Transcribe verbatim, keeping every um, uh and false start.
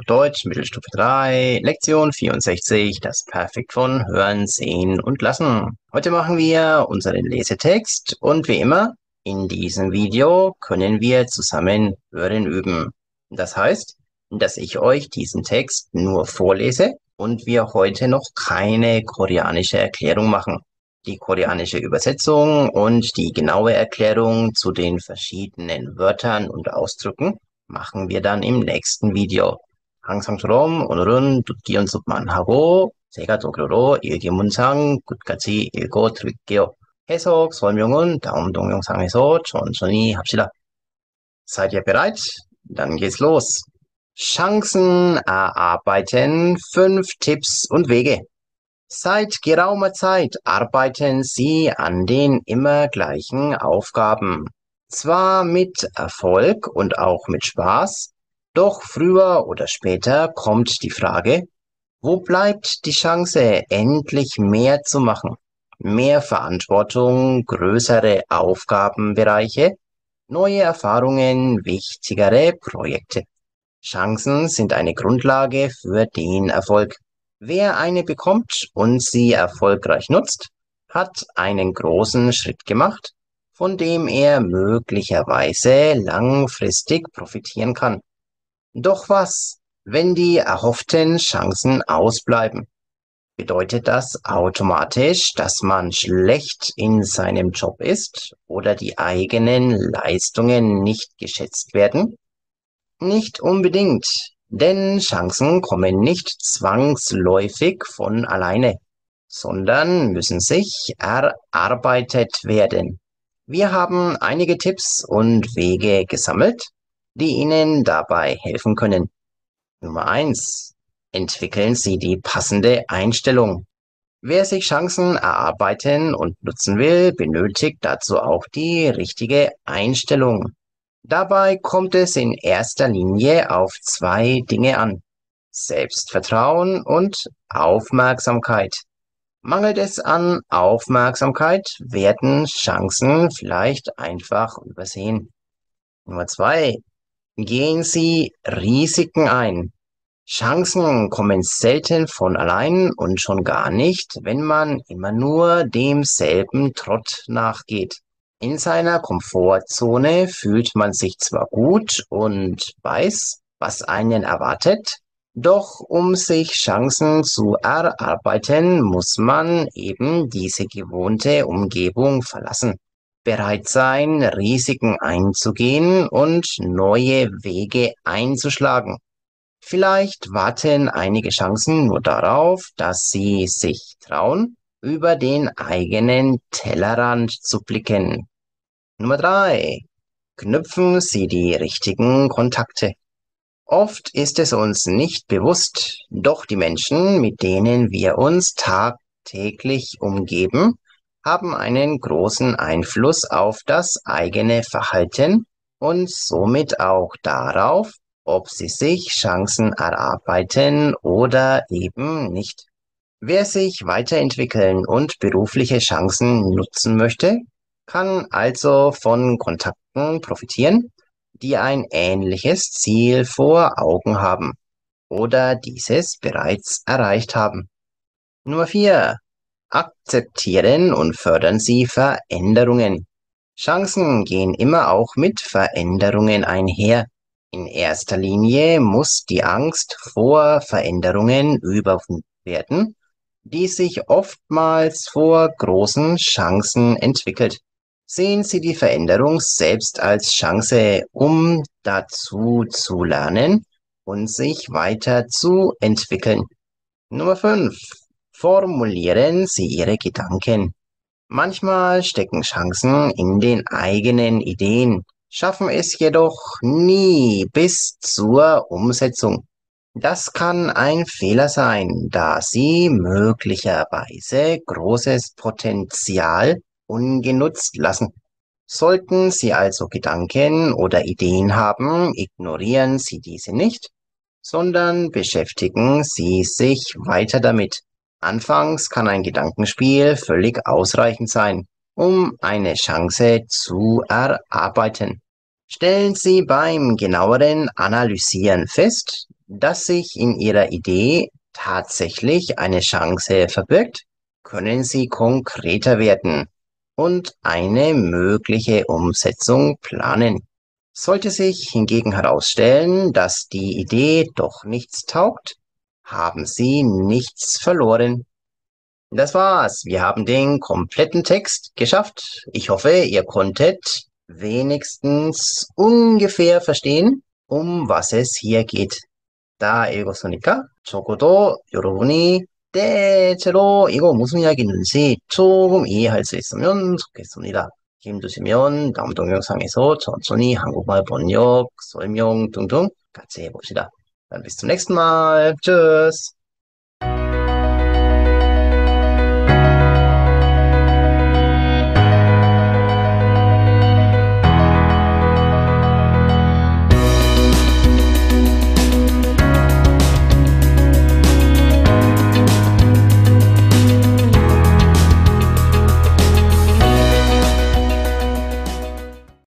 Deutsch, Mittelstufe drei, Lektion vierundsechzig, das Perfekt von Hören, Sehen und Lassen. Heute machen wir unseren Lesetext und wie immer, in diesem Video können wir zusammen Hören üben. Das heißt, dass ich euch diesen Text nur vorlese und wir heute noch keine koreanische Erklärung machen. Die koreanische Übersetzung und die genaue Erklärung zu den verschiedenen Wörtern und Ausdrücken machen wir dann im nächsten Video. 항상처럼 오늘은 듣기 연습만 하고 제가 독어로 일기 문장 끝까지 읽어 드릴게요. 해석 설명은 다음 동영상에서 천천히 합시다. Seid ihr bereit? Dann geht's los. Chancen erarbeiten, fünf Tipps und Wege. Seit geraumer Zeit arbeiten Sie an den immer gleichen Aufgaben. Zwar mit Erfolg und auch mit Spaß, doch früher oder später kommt die Frage, wo bleibt die Chance, endlich mehr zu machen? Mehr Verantwortung, größere Aufgabenbereiche, neue Erfahrungen, wichtigere Projekte. Chancen sind eine Grundlage für den Erfolg. Wer eine bekommt und sie erfolgreich nutzt, hat einen großen Schritt gemacht, von dem er möglicherweise langfristig profitieren kann. Doch was, wenn die erhofften Chancen ausbleiben? Bedeutet das automatisch, dass man schlecht in seinem Job ist oder die eigenen Leistungen nicht geschätzt werden? Nicht unbedingt, denn Chancen kommen nicht zwangsläufig von alleine, sondern müssen sich erarbeitet werden. Wir haben einige Tipps und Wege gesammelt, die Ihnen dabei helfen können. Nummer eins. Entwickeln Sie die passende Einstellung. Wer sich Chancen erarbeiten und nutzen will, benötigt dazu auch die richtige Einstellung. Dabei kommt es in erster Linie auf zwei Dinge an: Selbstvertrauen und Aufmerksamkeit. Mangelt es an Aufmerksamkeit, werden Chancen vielleicht einfach übersehen. Nummer zwei. Gehen Sie Risiken ein. Chancen kommen selten von allein und schon gar nicht, wenn man immer nur demselben Trott nachgeht. In seiner Komfortzone fühlt man sich zwar gut und weiß, was einen erwartet, doch um sich Chancen zu erarbeiten, muss man eben diese gewohnte Umgebung verlassen. Bereit sein, Risiken einzugehen und neue Wege einzuschlagen. Vielleicht warten einige Chancen nur darauf, dass Sie sich trauen, über den eigenen Tellerrand zu blicken. Nummer drei. Knüpfen Sie die richtigen Kontakte. Oft ist es uns nicht bewusst, doch die Menschen, mit denen wir uns tagtäglich umgeben, haben einen großen Einfluss auf das eigene Verhalten und somit auch darauf, ob sie sich Chancen erarbeiten oder eben nicht. Wer sich weiterentwickeln und berufliche Chancen nutzen möchte, kann also von Kontakten profitieren, die ein ähnliches Ziel vor Augen haben oder dieses bereits erreicht haben. Nummer vier. Akzeptieren und fördern Sie Veränderungen. Chancen gehen immer auch mit Veränderungen einher. In erster Linie muss die Angst vor Veränderungen überwunden werden, die sich oftmals vor großen Chancen entwickelt. Sehen Sie die Veränderung selbst als Chance, um dazu zu lernen und sich weiter zu entwickeln. Nummer fünf. Formulieren Sie Ihre Gedanken. Manchmal stecken Chancen in den eigenen Ideen, schaffen es jedoch nie bis zur Umsetzung. Das kann ein Fehler sein, da Sie möglicherweise großes Potenzial ungenutzt lassen. Sollten Sie also Gedanken oder Ideen haben, ignorieren Sie diese nicht, sondern beschäftigen Sie sich weiter damit. Anfangs kann ein Gedankenspiel völlig ausreichend sein, um eine Chance zu erarbeiten. Stellen Sie beim genaueren Analysieren fest, dass sich in Ihrer Idee tatsächlich eine Chance verbirgt, können Sie konkreter werden und eine mögliche Umsetzung planen. Sollte sich hingegen herausstellen, dass die Idee doch nichts taugt, haben Sie nichts verloren. Das war's. Wir haben den kompletten Text geschafft. Ich hoffe, ihr konntet wenigstens ungefähr verstehen, um was es hier geht. 다 읽었으니까 적어도 여러분이 대체로 이거 무슨 이야기인지 조금 이해할 수 있으면 좋겠습니다. 힘드시면 다음 동영상에서 천천히 한국말 번역, 설명 등등 같이 해봅시다. Dann bis zum nächsten Mal. Tschüss.